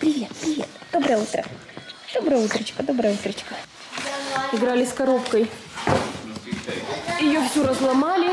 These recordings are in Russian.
Привет, привет. Доброе утро. Доброе утречко, доброе утречко. Играли с коробкой. Ее всю разломали.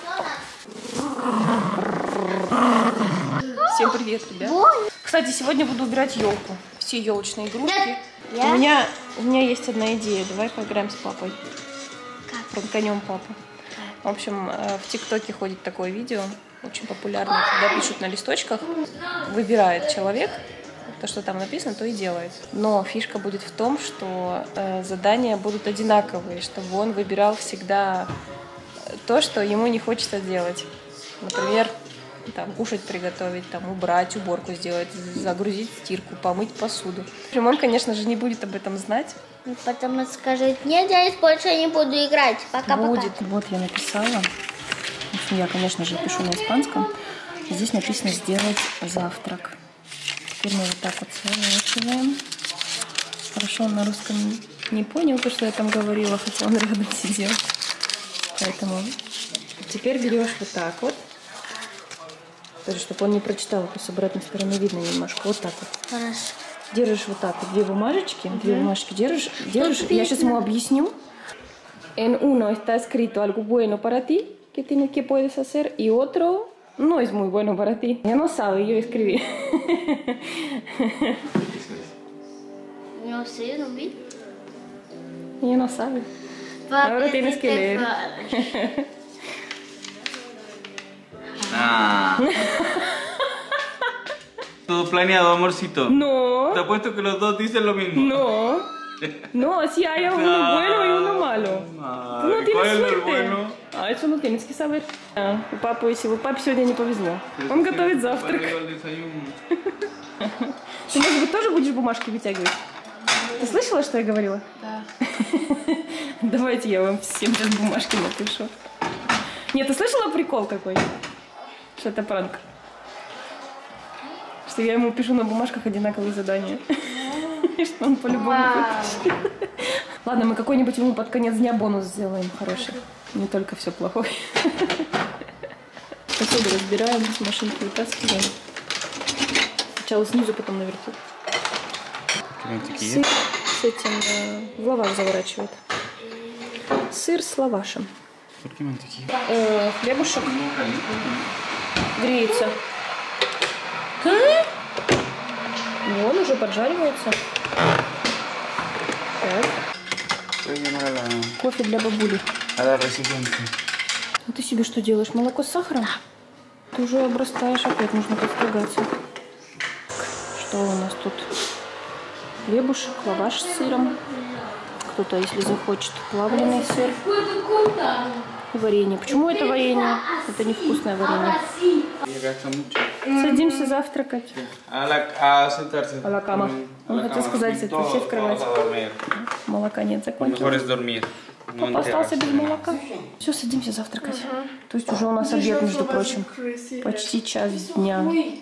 Всем привет, ребят. Кстати, сегодня буду убирать елку. Все елочные игрушки. У меня есть одна идея. Давай поиграем с папой. Пранканем папу. В общем, в ТикТоке ходит такое видео, очень популярное, когда пишут на листочках, выбирает человек, то, что там написано, то и делает. Но фишка будет в том, что задания будут одинаковые, чтобы он выбирал всегда то, что ему не хочется делать. Например, там, кушать приготовить, там, убрать, уборку сделать, загрузить стирку, помыть посуду. В общем, он, конечно же, не будет об этом знать. Потом он скажет: нет, я больше не буду играть. Пока-пока. Будет. Вот я написала. В общем, я, конечно же, пишу на испанском. Здесь написано «сделать завтрак». Теперь мы вот так вот сворачиваем. Хорошо, он на русском не понял то, что я там говорила, хотя он рядом сидел. Поэтому теперь берешь вот так вот. Тоже, чтобы он не прочитал, это с обратной стороны видно немножко. Вот так вот. Хорошо. Держишь вот так вот две бумажечки держишь. Я сейчас ему объясню. En uno está escrito algo bueno para ti, que puedes hacer, y otro no es muy bueno para ti. Ya no sabe, yo escribí. No sé, no vi. Ya no sabe. Ahora tienes que leer. Todo planeado, amorcito. No. Te apuesto que los dos dicen lo mismo. No. No, si hay uno bueno y uno malo. Tú no tienes suerte. Bueno? А eso no tienes que saber. Папе сегодня не повезло. Он готовит завтрак. Ты, может быть, тоже будешь бумажки вытягивать? Ты слышала, что я говорила? Да. Давайте я вам всем сейчас бумажки напишу. Нет, ты слышала прикол какой? Что это пранк? Что я ему пишу на бумажках одинаковые задания. Что он по-любому выпишет. Ладно, мы какой-нибудь ему под конец дня бонус сделаем хороший. Не только все плохое. Посуду разбираем, с машинки вытаскиваем. Сначала снизу, потом наверху. Сыр с этим в лаваш заворачивает. Сыр с лавашем. Хлебушек греется. Вон уже поджаривается. Так. Кофе для бабули. А ты себе что делаешь? Молоко с сахаром? Ты уже обрастаешь, опять нужно подстригаться. Что у нас тут? Хлебушек, лаваш с сыром. Кто-то, если захочет, плавленый сыр. Варенье. Почему это варенье? Это невкусное варенье. Садимся завтракать. А ла кама. Он хотел сказать, это все в кровать. Молока нет, закончилось. Папа остался без молока. Все, садимся завтракать. То есть уже у нас обед, между прочим. Почти час дня.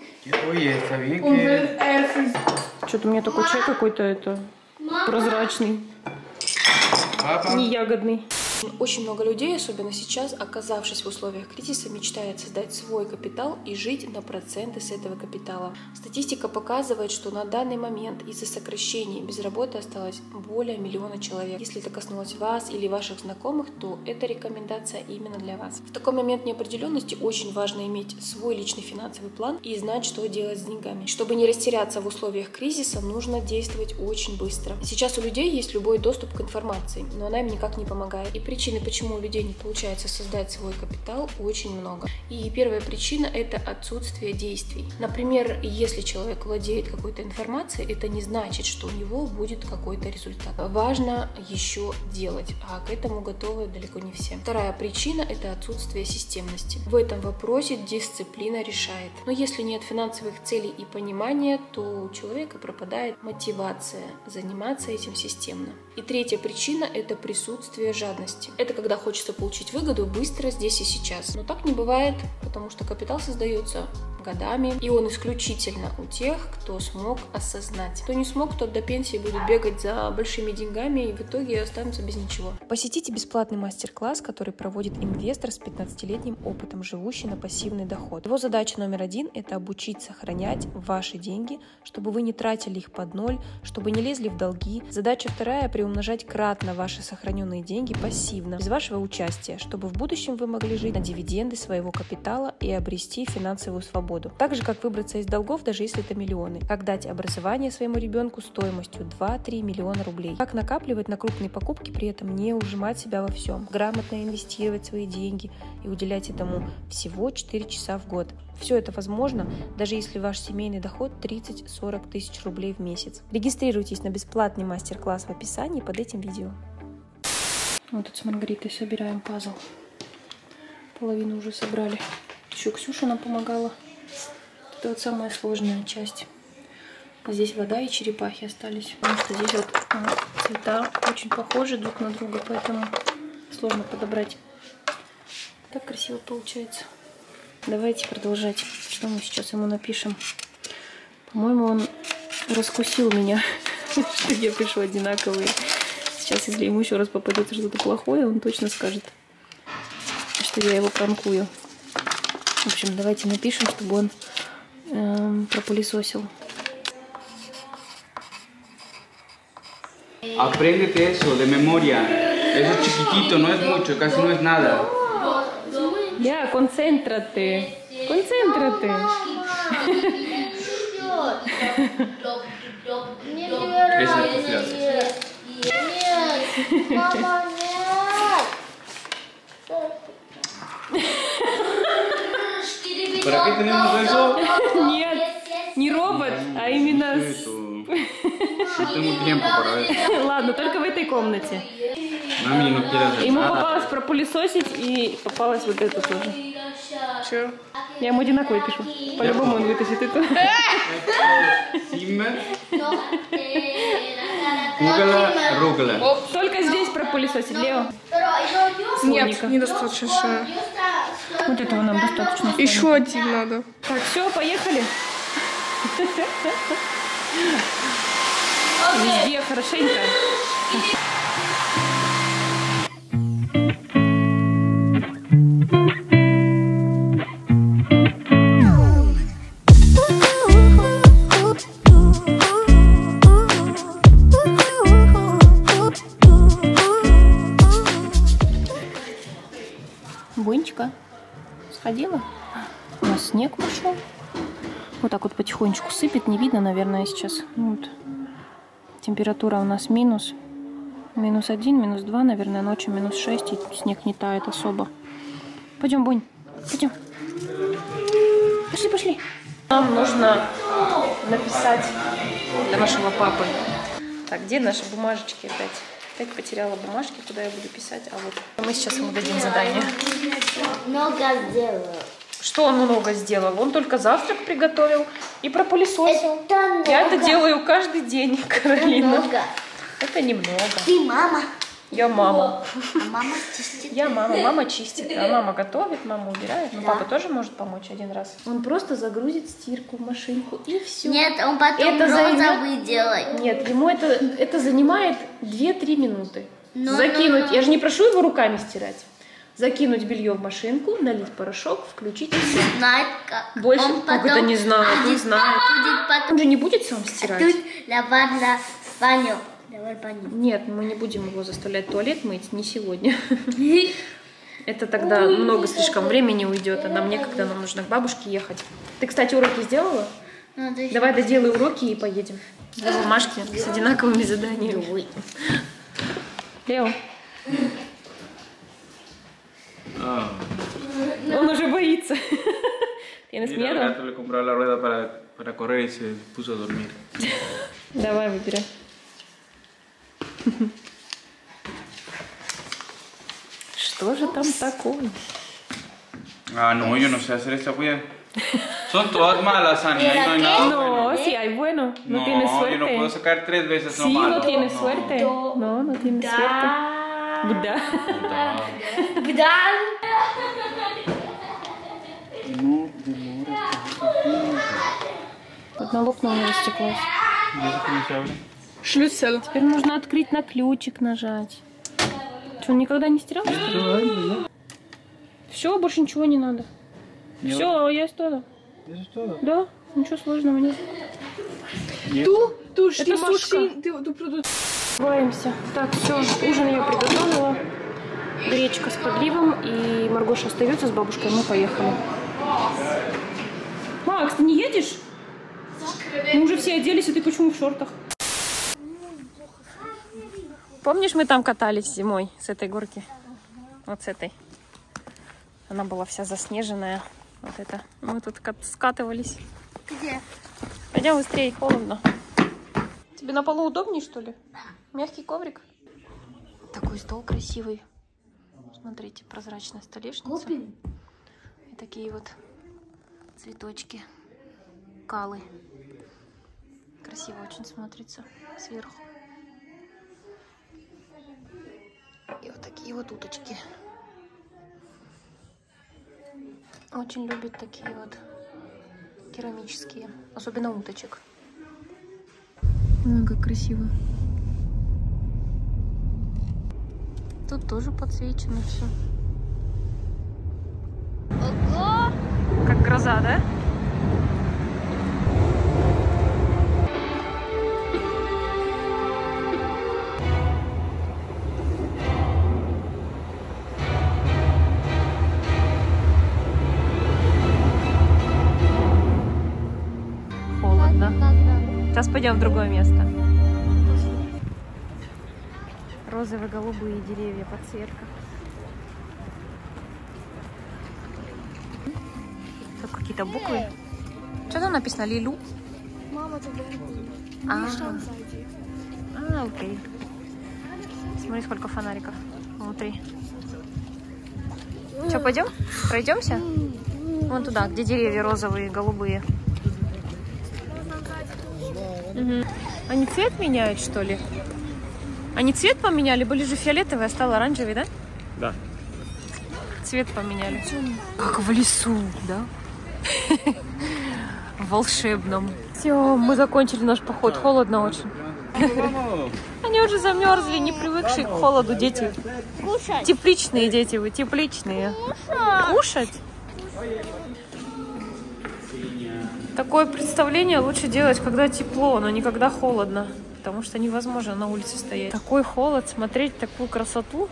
Что-то у меня такой чай какой-то прозрачный. Не ягодный. Очень много людей, особенно сейчас, оказавшись в условиях кризиса, мечтают создать свой капитал и жить на проценты с этого капитала. Статистика показывает, что на данный момент из-за сокращений без работы осталось более 1 миллиона человек. Если это коснулось вас или ваших знакомых, то эта рекомендация именно для вас. В такой момент неопределенности очень важно иметь свой личный финансовый план и знать, что делать с деньгами. Чтобы не растеряться в условиях кризиса, нужно действовать очень быстро. Сейчас у людей есть любой доступ к информации, но она им никак не помогает. И причины, почему у людей не получается создать свой капитал, очень много. И первая причина – это отсутствие действий. Например, если человек владеет какой-то информацией, это не значит, что у него будет какой-то результат. Важно еще делать, а к этому готовы далеко не все. Вторая причина – это отсутствие системности. В этом вопросе дисциплина решает. Но если нет финансовых целей и понимания, то у человека пропадает мотивация заниматься этим системно. И третья причина – это присутствие жадности. ценности. Это когда хочется получить выгоду быстро, здесь и сейчас. Но так не бывает, потому что капитал создается годами, и он исключительно у тех, кто смог осознать. Кто не смог, тот до пенсии будет бегать за большими деньгами и в итоге останутся без ничего. Посетите бесплатный мастер-класс, который проводит инвестор с 15-летним опытом, живущий на пассивный доход. Его задача номер один – это обучить сохранять ваши деньги, чтобы вы не тратили их под ноль, чтобы не лезли в долги. Задача вторая – приумножать кратно ваши сохраненные деньги пассивно, без вашего участия, чтобы в будущем вы могли жить на дивиденды своего капитала и обрести финансовую свободу. Так же, как выбраться из долгов, даже если это миллионы. Как дать образование своему ребенку стоимостью 2-3 миллиона рублей. Как накапливать на крупные покупки, при этом не ужимать себя во всем. Грамотно инвестировать свои деньги и уделять этому всего 4 часа в год. Все это возможно, даже если ваш семейный доход 30-40 тысяч рублей в месяц. Регистрируйтесь на бесплатный мастер-класс в описании под этим видео. Вот тут с Маргаритой собираем пазл. Половину уже собрали. Еще Ксюша нам помогала. Это вот самая сложная часть. Здесь вода и черепахи остались. Потому что здесь вот цвета очень похожи друг на друга, поэтому сложно подобрать. Так красиво получается. Давайте продолжать. Что мы сейчас ему напишем? По-моему, он раскусил меня, что я пишу одинаковые. Сейчас, если ему еще раз попадется что-то плохое, он точно скажет, что я его пранкую. В общем, давайте напишем, чтобы он пропылесосил. Apréndete eso de memoria. Eso es chiquitito, no es mucho, casi no es nada. Ya, concéntrate. Concéntrate. Eso es claro. Нет, мама, нет. ¿Para qué tenemos eso? Нет, не робот, а именно... No tengo tiempo para eso. Ладно, только в этой комнате. Mami no quiere hacer Ему nada. попалось пропылесосить и попалось вот это тоже. Че? Я ему одинаково пишу. По-любому он вытащит это. Zimmer. Рукола, рукола. Только здесь пропылесосить, Лео. Нет, недостаточно. Вот этого нам достаточно. Еще один надо. Так, все, поехали. Везде хорошенько. Бонечка сходила. У нас снег пошел. Вот так вот потихонечку сыпет. Не видно, наверное, сейчас. Вот. Температура у нас -1, -2, наверное, ночью -6. И снег не тает особо. Пойдем, Бонь. Пойдем. Пошли, пошли. Нам нужно написать для нашего папы. Так, где наши бумажечки опять? Опять потеряла бумажки, куда я буду писать. А вот мы сейчас ему дадим задание. Много сделала. Что он много сделал? Он только завтрак приготовил и пропылесосил. Это много. Я это делаю каждый день, Каролина. Много. Это немного. Ты мама. Я мама. А мама чистит. Я мама. Мама чистит, а мама готовит, мама убирает. Но папа тоже может помочь один раз. Он просто загрузит стирку в машинку и все. Нет, он потом Это розовый делает. Нет, ему это занимает 2-3 минуты. Ну, Закинуть, я же не прошу его руками стирать. Закинуть белье в машинку, налить порошок, включить и все. Знает как. Больше Он как это потом не знает, не знает. будет потом. Он же не будет сам стирать. Тут давай баню. Давай баню. Нет, мы не будем его заставлять туалет мыть, не сегодня. Это тогда много слишком времени уйдет, а нам некогда, нам нужно к бабушке ехать. Ты, кстати, уроки сделала? Давай доделай уроки и поедем. Две бумажки с одинаковыми заданиями. Лео. Он уже боится. ¿Tienes Y el miedo? gato le compró la rueda para correr y se puso a dormir. Давай, выбирай. Что же там такое? Ah, no, yo no sé hacer esta huella. Son todas malas, Ani. Ahí no hay nada bueno. No, si hay bueno. No tienes yo no puedo suerte. sacar 3 veces lo Sí, malo. no tienes suerte. No, no tienes suerte. Бда. Бдал. Вот на лопнула, она растеклась. Шлюссель. Теперь нужно открыть на ключик нажать. Что, он никогда не стирал, что ли? Все, больше ничего не надо. Все, я стала. Да, ничего сложного нет. Это сушка. Открываемся. Так, все, ужин я приготовила. Гречка с подливом. И Маргоша остается с бабушкой, мы поехали. Макс, ты не едешь? Мы уже все оделись, а ты почему в шортах? Помнишь, мы там катались зимой с этой горки? Вот с этой. Она была вся заснеженная. Вот это. Мы тут скатывались. Где? Пойдем быстрее, холодно. Тебе на полу удобнее, что ли? Мягкий коврик. Такой стол красивый. Смотрите, прозрачная столешница. И такие вот цветочки. Калы. Красиво очень смотрится сверху. И вот такие вот уточки. Очень любят такие вот керамические. Особенно уточек. Ой, как красиво. Тут тоже подсвечено все. Ого! Как гроза, да? Холодно. Сейчас пойдем в другое место. Розово-голубые деревья, подсветка. Тут какие-то буквы. Что там написано? Лилу? Мама, ты окей. Смотри, сколько фонариков внутри. Что, пойдем? Пройдемся? Вон туда, где деревья розовые, голубые. Угу. Они цвет меняют, что ли? Они цвет поменяли? Были же фиолетовые, а стал оранжевый, да? Да. Цвет поменяли. Как в лесу, да? В волшебном. Все, мы закончили наш поход. Холодно очень. Они уже замерзли, не привыкшие к холоду дети. Кушать. Тепличные дети вы, тепличные. Кушать? Такое представление лучше делать, когда тепло, но не когда холодно. Потому что невозможно на улице стоять. Такой холод, смотреть такую красоту.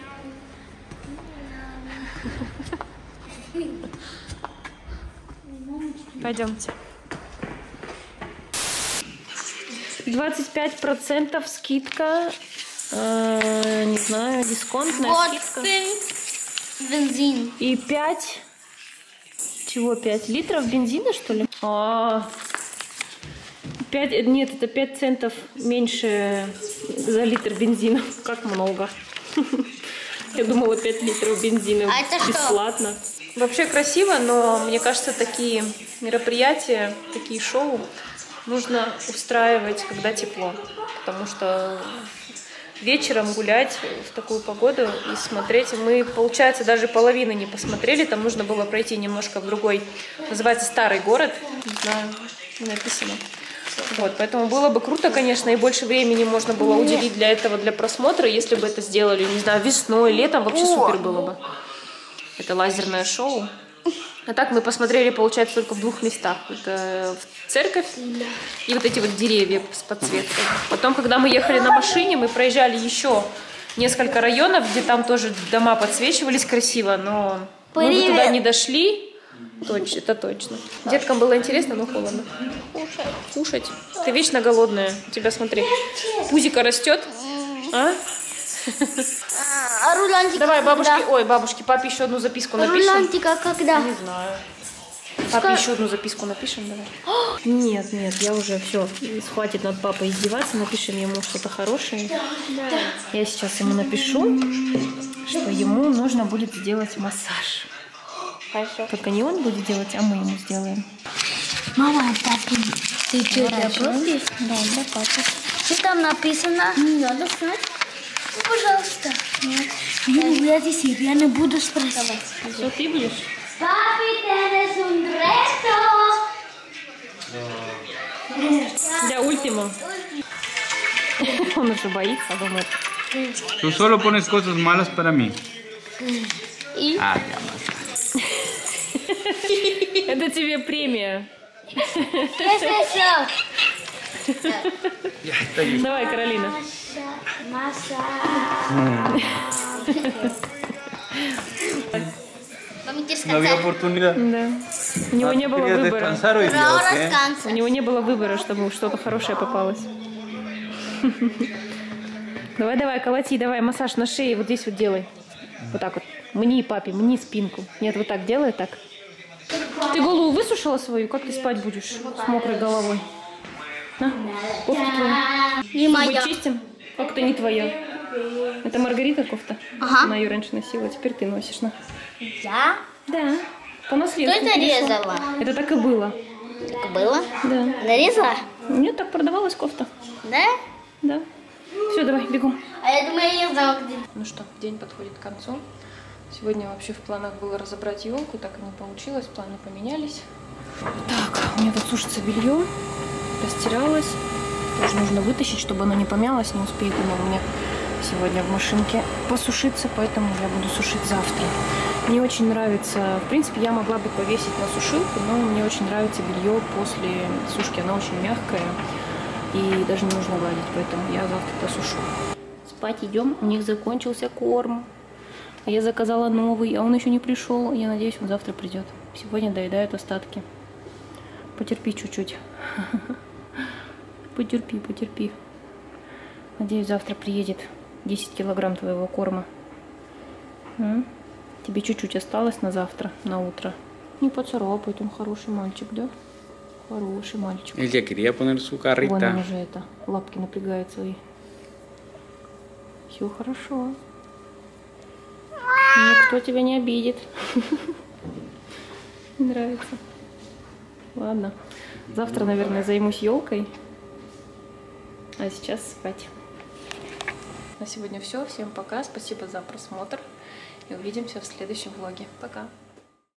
Пойдемте. 25% скидка. Не знаю, дисконтная скидка. Бензин. И 5... Чего 5? Литров бензина, что ли? 5... Нет, это 5 центов меньше за литр бензина. Как много. Я думала, 5 литров бензина бесплатно. Вообще красиво, но мне кажется, такие мероприятия, такие шоу нужно устраивать, когда тепло. Потому что вечером гулять в такую погоду и смотреть. Мы, получается, даже половины не посмотрели. Там нужно было пройти немножко в другой. Называется Старый город. Не знаю, не написано. Вот, поэтому было бы круто, конечно, и больше времени можно было уделить для этого, для просмотра, если бы это сделали, не знаю, весной, летом, вообще супер было бы. Это лазерное шоу. А так мы посмотрели, получается, только в 2 местах. Это церковь и вот эти вот деревья с подсветкой. Потом, когда мы ехали на машине, мы проезжали еще несколько районов, где там тоже дома подсвечивались красиво, но мы бы туда не дошли. Точно, это точно. Деткам было интересно, но холодно. Кушать. Ты вечно голодная. У тебя, смотри, пузико растет. А? А рулантика давай, бабушке, когда? ой, бабушке, папе еще одну записку напишем. Рулантика когда? Не знаю. Папе еще одну записку напишем, давай. Нет, нет, я уже все. Хватит над папой издеваться, напишем ему что-то хорошее. Да. Я сейчас ему напишу, что ему нужно будет сделать массаж. Хорошо. Только не он будет делать, а мы ему сделаем. Мама, папа, ты что, для папы? Да, для папы. Что там написано? Не надо знать. Пожалуйста. Я здесь реально буду спрашивать. Все, ты будешь? Papi, tienes un reto. Ya, último. Он уже боится, думает. Tú solo pones cosas malas para mí. И? Ah, ya basta. Это тебе премия. ¿Qué es eso? Ya, está listo. Давай, Каролина. Masa. Mami, ¿quieres No había cansar? oportunidad. Да. У него не было ¿Querías выбора. descansar hoy Pero día o ahora qué? У cansa. него не было выбора, чтобы что-то хорошее попалось. Давай, давай, колоти, давай, массаж на шее, вот здесь вот делай. Вот так вот. Мни, папе, мни спинку. Нет, вот так делай, так. Ты голову высушила свою? Как ты спать будешь с мокрой головой? На, кофту твою. Не Зубы моя. чистим? Как это не твоя? Это Маргарита кофта? Ага. Она ее раньше носила, теперь ты носишь, на. Я? Да. По наследству. Кто это перешло. резала? Это так и было. Так было? Да. Нарезала? Нет, так продавалась кофта. Да? Да. Все, давай, бегом. А я думаю, я не знала, где. Ну что, день подходит к концу. Сегодня вообще в планах было разобрать елку, так и не получилось, планы поменялись. Так, у меня тут сушится белье, постиралось. Тоже нужно вытащить, чтобы оно не помялось, не успеет оно у меня сегодня в машинке посушиться, поэтому я буду сушить завтра. Мне очень нравится, в принципе, я могла бы повесить на сушилку, но мне очень нравится белье после сушки, оно очень мягкое и даже не нужно гладить, поэтому я завтра досушу. Спать идем, у них закончился корм. А я заказала новый, а он еще не пришел. Я надеюсь, он завтра придет. Сегодня доедают остатки. Потерпи чуть-чуть. Потерпи, потерпи. Надеюсь, завтра приедет 10 килограмм твоего корма. Тебе чуть-чуть осталось на завтра, на утро. Не поцарапает, он хороший мальчик, да? Хороший мальчик. Él ya quería poner su Вон он carrita. уже это, лапки напрягает свои. Все хорошо. Никто тебя не обидит. Не нравится. Ладно. Завтра, наверное, займусь елкой. А сейчас спать. На сегодня все. Всем пока. Спасибо за просмотр. И увидимся в следующем влоге. Пока.